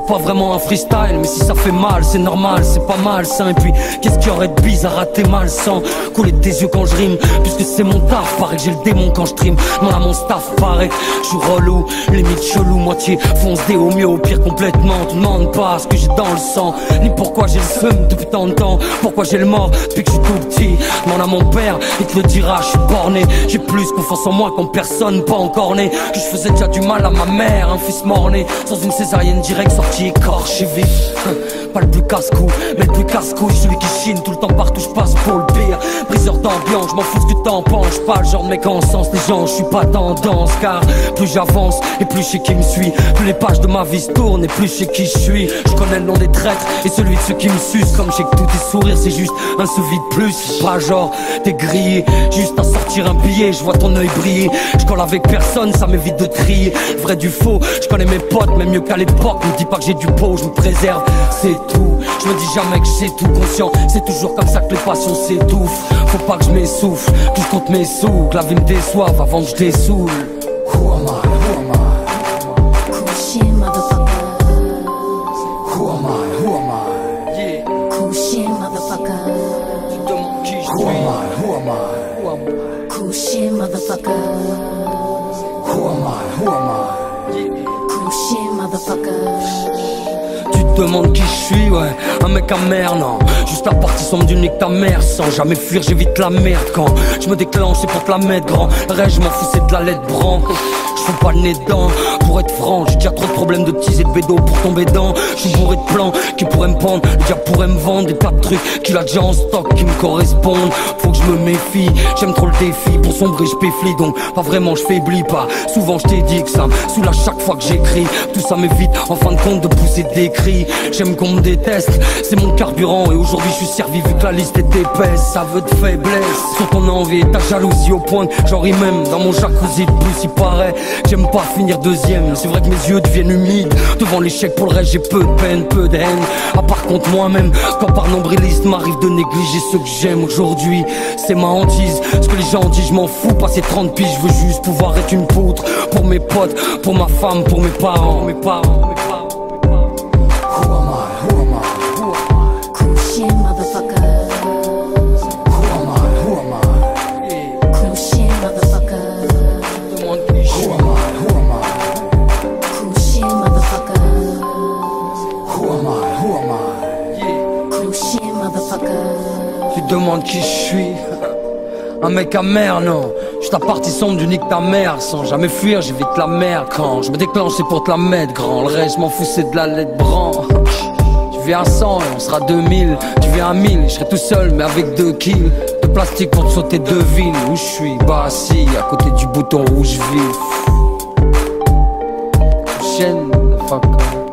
c'est pas vraiment un freestyle, mais si ça fait mal, c'est normal, c'est pas mal ça. Et puis, qu'est-ce qu'il y aurait de bizarre à tes mal sans couler de tes yeux quand je rime, puisque c'est mon taf, paraît que j'ai le démon quand je trime. Non là mon staff paraît que je suis relou, limite chelou, moitié foncé au mieux, au pire complètement. Tu demandes pas ce que j'ai dans le sang, ni pourquoi j'ai le seum depuis tant de temps, pourquoi j'ai le mort depuis que je suis tout petit. Non là mon père, il te le dira, je suis borné, j'ai plus confiance en moi qu'en personne, pas encore né, que je faisais déjà du mal à ma mère, un fils mort-né, sans une césarienne direct sorti écorché vif. Pas le plus casse-cou, mais le plus casse-couille, celui qui chine tout le temps partout je passe pour le pire. Briseur d'ambiance, je m'en fous ce que t'en penses, pas le genre de mec en sens, les gens, je suis pas tendance. Car plus j'avance et plus je sais qui me suit, plus les pages de ma vie se tournent et plus je sais qui je suis. Je connais le nom des traîtres et celui de ceux qui me sucent, comme je sais que tous tes sourires c'est juste un sous-vide de plus. C'est pas genre t'es grillé, juste à sortir un billet, je vois ton œil briller. Je colle avec personne, ça m'évite de trier vrai du faux, je connais mes potes même mieux qu'à l'époque. Me dis pas que j'ai du pot, je me préserve, c'est tout. Je me dis jamais que j'ai tout conscient, c'est toujours comme ça que les passions s'étouffent. Faut pas que je m'essouffle, que je compte mes sous, que la vie me déçoive avant que je dessoule. Who am I? Who am I? Cool shit, motherfucker. Who am I? Who am I? Yeah. Cool shit, motherfucker. Tu te demandes qui je suis. Who am I? Who am I? Who am I? Cool shit, motherfucker. Who am I? Who am I? Yeah. Cool shit, motherfucker. Tu te demandes qui je suis, ouais, un mec amer, non. Juste la partie sombre du nique ta mère, sans jamais fuir, j'évite la merde. Quand je me déclenche, c'est pour te la mettre grand. Le reste, je m'en fous, c'est de la lettre bran. Je fous pas le nez dedans, pour être franc, j'ai déjà trop de problèmes de petits et de bédos pour tomber dedans. Je suis bourré de plans qui pourraient me prendre, le diable pourrait me vendre des tas de trucs qu'il a déjà en stock qui me correspondent. Faut que je me méfie, j'aime trop le défi, pour sombrer je péflie, donc pas vraiment je faiblis pas. Souvent je t'ai dit que ça me saoule à chaque fois que j'écris, tout ça m'évite en fin de compte de pousser des cris. J'aime qu'on me déteste, c'est mon carburant et aujourd'hui je suis servi vu que la liste est épaisse. Ça veut de faiblesse, sur ton envie et ta jalousie au point que j'en ris même dans mon jacuzzi de plus. Il paraît, j'aime pas finir deuxième, c'est vrai que mes yeux deviennent humides devant l'échec. Pour le reste j'ai peu de peine, peu de haine, à part contre moi-même. Quand par nombriliste m'arrive de négliger ceux que j'aime aujourd'hui, c'est ma hantise. Ce que les gens disent je m'en fous, passer 30 piges, je veux juste pouvoir être une poutre pour mes potes, pour ma femme, pour mes parents, mes parents, mes parents. Who am I? Who am I? Who am I? Cool shit, motherfucker. Who am I? Who am I? Yeah. Cool shit, motherfucker. Demande qui je suis. Who am I? Who am I? Cool shit, motherfucker. Who am I? Who am I? Yeah. Cool shit, motherfucker. Tu te demandes qui je suis. Un mec amer, non. Je ta partie sombre du nique ta mère. Sans jamais fuir, j'évite la mer. Quand je me déclenche, c'est pour te la mettre grand. Le reste, je m'en fous, c'est de la lettre bran. Tu viens à 100 et on sera 2000. Tu viens à 1000, je serai tout seul, mais avec 2 kills de plastique pour te sauter 2 villes. Où je suis, bah assis, à côté du bouton rouge vif. Chaîne, fuck.